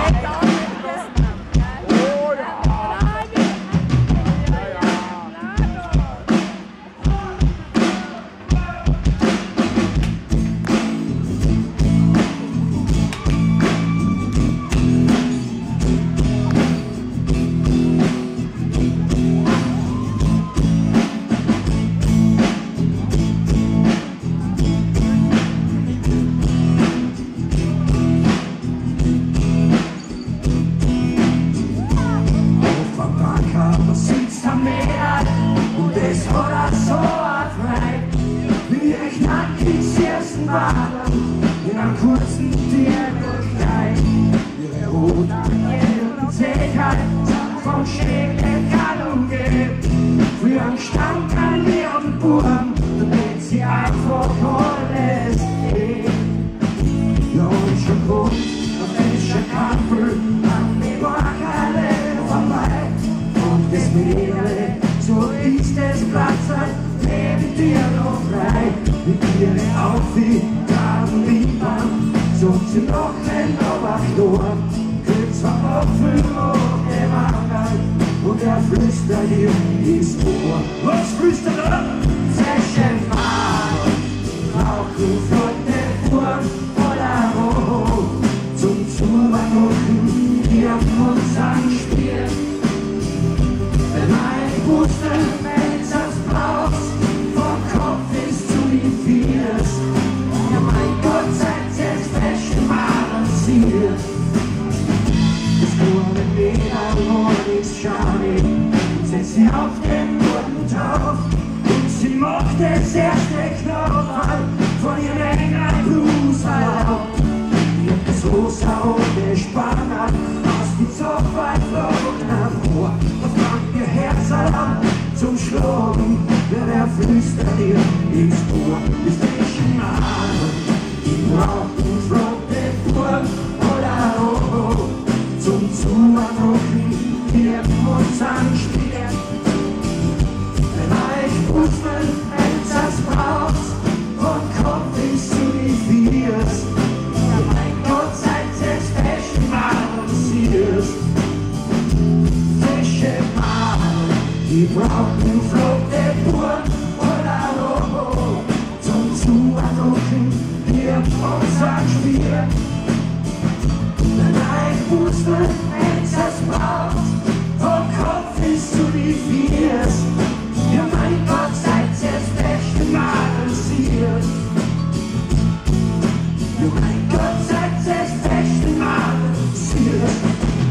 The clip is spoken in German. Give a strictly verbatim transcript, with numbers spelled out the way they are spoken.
In einem kurzen Dialogkleid, ihre roten Zähigkeit vom Schädel umgebt. Für einen Stand an ihrem Burm, damit sie einfach alles geht. Ja, und schon gut, auf welcher Kampel an die Wachhalle vorbei. Und das Mädel, so ist es Platz, neben dir noch frei. Mit ihre aufgegraben Wimpern, so sie noch ein Oberflur. Kriegt zwar offen auf dem Anwalt und er flüstert ihr ins Ohr. Was flüstert er? Session mal, rauchen flotte Uhren voller Roh. Zum Zumachen, wir uns anspielen. Wenn ein Puster, wenn es das brauchst, vom Kopf ist zu wie vieles. Ja, mein Gott, seid jetzt fest balanciert. Das nur mit Leder und nichts schade. Setzt sie auf den Boden drauf und sie macht das erste Knopf von ihrem engen Blues erlaubt. Die hat das rosa rote Spanner aus die Sofa flog nach Rohr und fand ihr Herz alarm zum Schlagen. Wenn er flüstert ihr ins Ohr, ist nicht mal. Die brauchen flotte Uhren oder Roh zum Zumachen, wir uns anspielen. Wenn euch Fußball etwas braucht, von Kopf bis zu die Viers. Ja, mein Gott, seid es fest balanciert. Fische mal, die brauchen flotte Uhren oder Roh zum Zumachen, wir uns anspielen. Wenn ein Fußball etwas braucht, vom Kopf bis zu die Viers. Ja, mein Gott, seid es fest balanciert. Ja, mein Gott, seid es fest balanciert.